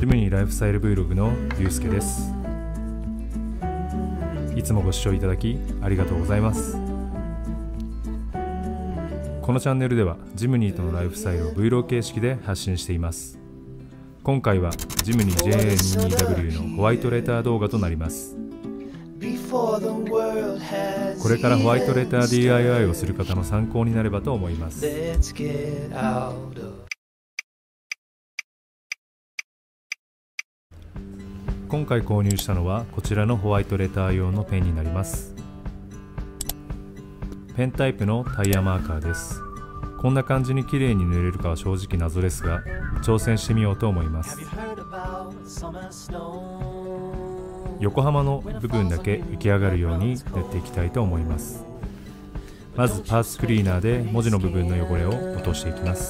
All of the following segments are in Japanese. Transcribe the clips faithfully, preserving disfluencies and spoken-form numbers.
ジムニーライフスタイル Vlog のゆうすけです。いつもご視聴いただきありがとうございます。このチャンネルではジムニーとのライフスタイルを Vlog 形式で発信しています。今回はジムニー ジェーエーにじゅうにダブリュー のホワイトレター動画となります。これからホワイトレター ディーアイワイ をする方の参考になればと思います。今回購入したのはこちらのホワイトレター用のペンになります。ペンタイプのタイヤマーカーです。こんな感じに綺麗に塗れるかは正直謎ですが、挑戦してみようと思います。横浜の部分だけ浮き上がるように塗っていきたいと思います。まずパーツクリーナーで文字の部分の汚れを落としていきます。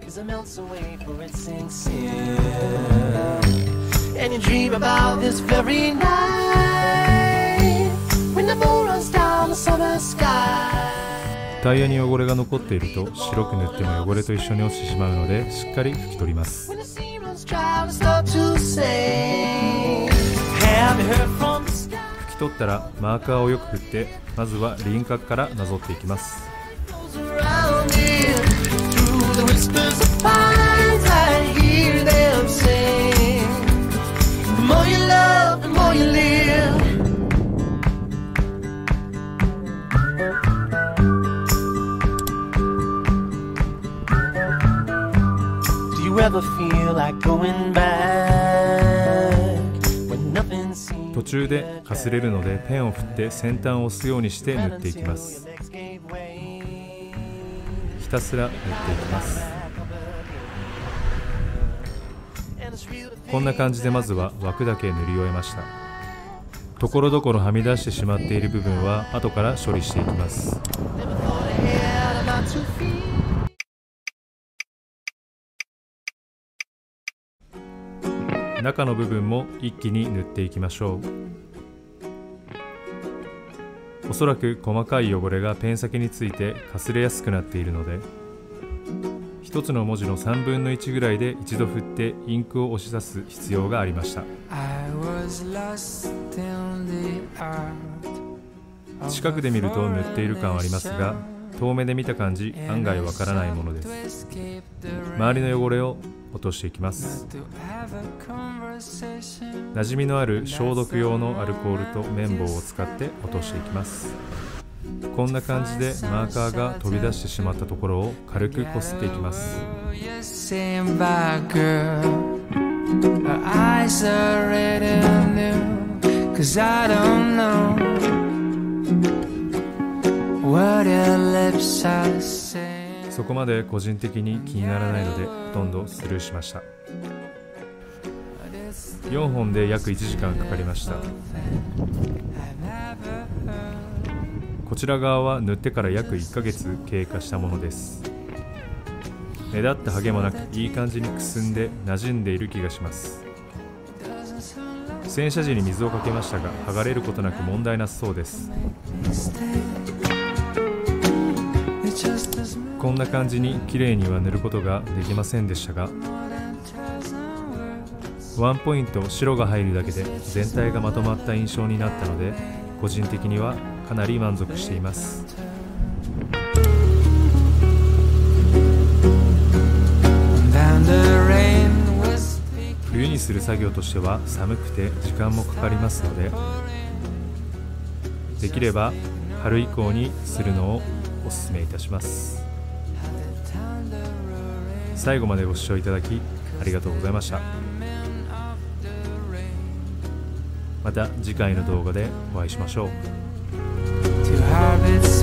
タイヤに汚れが残っていると白く塗っても汚れと一緒に落ちてしまうので、しっかり拭き取ります。拭き取ったらマーカーをよく振って、まずは輪郭からなぞっていきます。途中でかすれるのでペンを振って先端を押すようにして塗っていきます。ひたすら塗っていきます。こんな感じでまずは枠だけ塗り終えました。ところどころはみ出してしまっている部分は後から処理していきます。中の部分も一気に塗っていきましょう。おそらく細かい汚れがペン先についてかすれやすくなっているので、一つの文字のさんぶんのいちぐらいで一度振ってインクを押し出す必要がありました。近くで見ると塗っている感はありますが、遠目で見た感じ案外わからないものです。周りの汚れを落としていきます。馴染みのある消毒用のアルコールと綿棒を使って落としていきます。こんな感じでマーカーが飛び出してしまったところを軽くこすっていきます。そこまで個人的に気にならないのでほとんどスルーしました。よんほんで約いちじかんかかりました。こちら側は塗ってから約いっかげつ経過したものです。目立ったハゲもなくいい感じにくすんで馴染んでいる気がします。洗車時に水をかけましたが剥がれることなく問題なさそうです。こんな感じに綺麗には塗ることができませんでしたが、ワンポイント白が入るだけで全体がまとまった印象になったので、個人的にはかなり満足しています。冬にする作業としては寒くて時間もかかりますので、できれば春以降にするのをおすすめいたします。最後までご視聴いただきありがとうございました。また次回の動画でお会いしましょう。